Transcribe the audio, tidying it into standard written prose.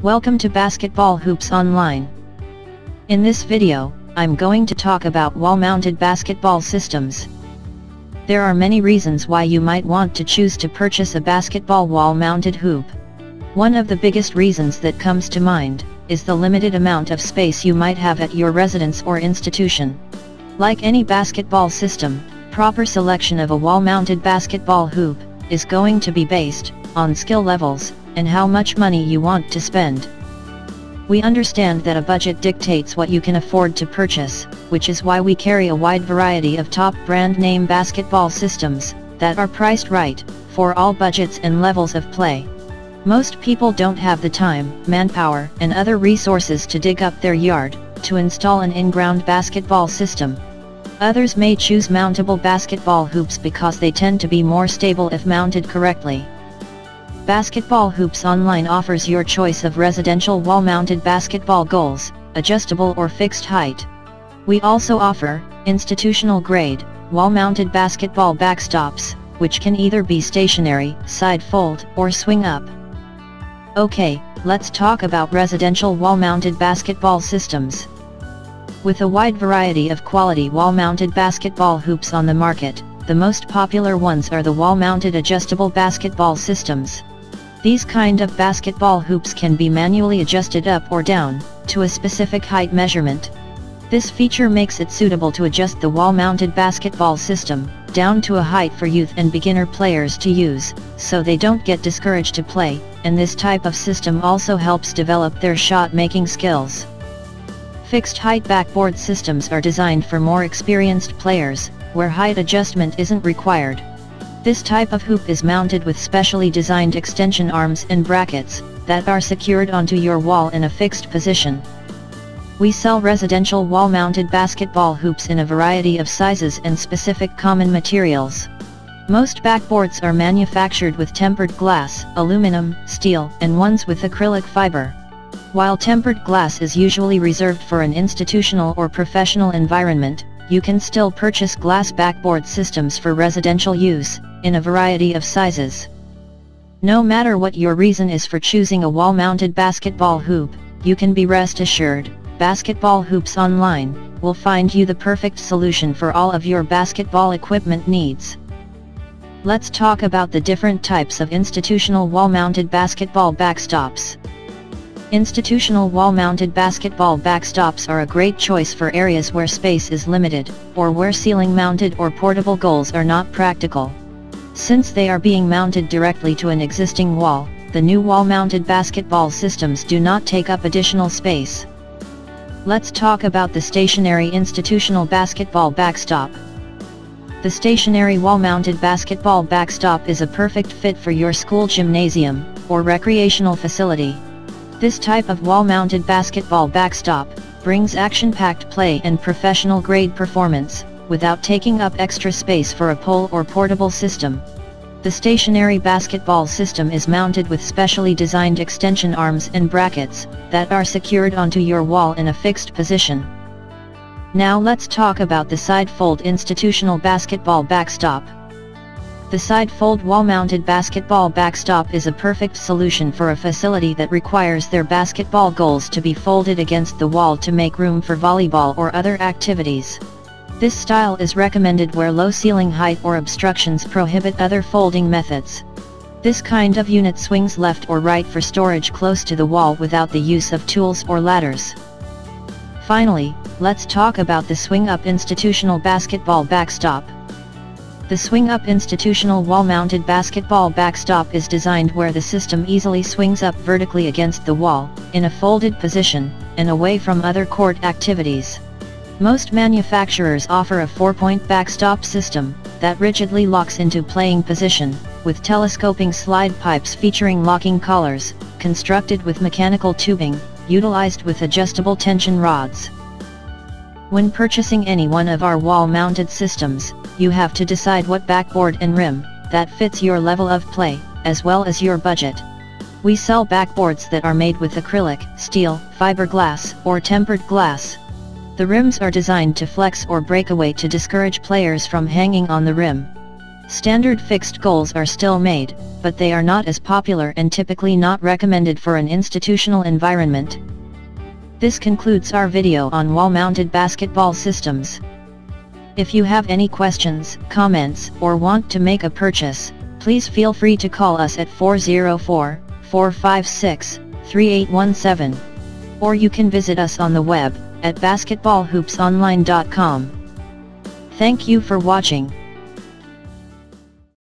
Welcome to Basketball Hoops Online. In this video, I'm going to talk about wall-mounted basketball systems. There are many reasons why you might want to choose to purchase a basketball wall-mounted hoop. One of the biggest reasons that comes to mind is the limited amount of space you might have at your residence or institution. Like any basketball system, proper selection of a wall-mounted basketball hoop is going to be based on skill levels and how much money you want to spend. We understand that a budget dictates what you can afford to purchase, which is why we carry a wide variety of top brand name basketball systems that are priced right for all budgets and levels of play. Most people don't have the time, manpower, and other resources to dig up their yard to install an in-ground basketball system. Others may choose mountable basketball hoops because they tend to be more stable if mounted correctly. Basketball Hoops Online offers your choice of residential wall-mounted basketball goals, adjustable or fixed height. We also offer institutional-grade, wall-mounted basketball backstops, which can either be stationary, side fold, or swing up. Okay, let's talk about residential wall-mounted basketball systems. With a wide variety of quality wall-mounted basketball hoops on the market, the most popular ones are the wall-mounted adjustable basketball systems. These kind of basketball hoops can be manually adjusted up or down to a specific height measurement. This feature makes it suitable to adjust the wall-mounted basketball system down to a height for youth and beginner players to use, so they don't get discouraged to play, and this type of system also helps develop their shot-making skills. Fixed height backboard systems are designed for more experienced players, where height adjustment isn't required. This type of hoop is mounted with specially designed extension arms and brackets that are secured onto your wall in a fixed position. We sell residential wall-mounted basketball hoops in a variety of sizes and specific common materials. Most backboards are manufactured with tempered glass, aluminum, steel, and ones with acrylic fiber. While tempered glass is usually reserved for an institutional or professional environment, you can still purchase glass backboard systems for residential use, in a variety of sizes. No matter what your reason is for choosing a wall-mounted basketball hoop, you can be rest assured, Basketball Hoops Online will find you the perfect solution for all of your basketball equipment needs. Let's talk about the different types of institutional wall-mounted basketball backstops. Institutional wall-mounted basketball backstops are a great choice for areas where space is limited, or where ceiling-mounted or portable goals are not practical. Since they are being mounted directly to an existing wall, the new wall-mounted basketball systems do not take up additional space. Let's talk about the stationary institutional basketball backstop. The stationary wall-mounted basketball backstop is a perfect fit for your school gymnasium or recreational facility. This type of wall-mounted basketball backstop brings action-packed play and professional-grade performance, without taking up extra space for a pole or portable system. The stationary basketball system is mounted with specially designed extension arms and brackets that are secured onto your wall in a fixed position. Now let's talk about the side-fold institutional basketball backstop. The side-fold wall-mounted basketball backstop is a perfect solution for a facility that requires their basketball goals to be folded against the wall to make room for volleyball or other activities. This style is recommended where low ceiling height or obstructions prohibit other folding methods. This kind of unit swings left or right for storage close to the wall without the use of tools or ladders. Finally, let's talk about the swing-up institutional basketball backstop. The swing-up institutional wall-mounted basketball backstop is designed where the system easily swings up vertically against the wall, in a folded position, and away from other court activities. Most manufacturers offer a 4-point backstop system that rigidly locks into playing position, with telescoping slide pipes featuring locking collars, constructed with mechanical tubing, utilized with adjustable tension rods. When purchasing any one of our wall-mounted systems, you have to decide what backboard and rim that fits your level of play, as well as your budget. We sell backboards that are made with acrylic, steel, fiberglass, or tempered glass. The rims are designed to flex or break away to discourage players from hanging on the rim. Standard fixed goals are still made, but they are not as popular and typically not recommended for an institutional environment. This concludes our video on wall-mounted basketball systems. If you have any questions, comments, or want to make a purchase, please feel free to call us at 404-456-3817. Or you can visit us on the web, at basketballhoopsonline.com. Thank you for watching.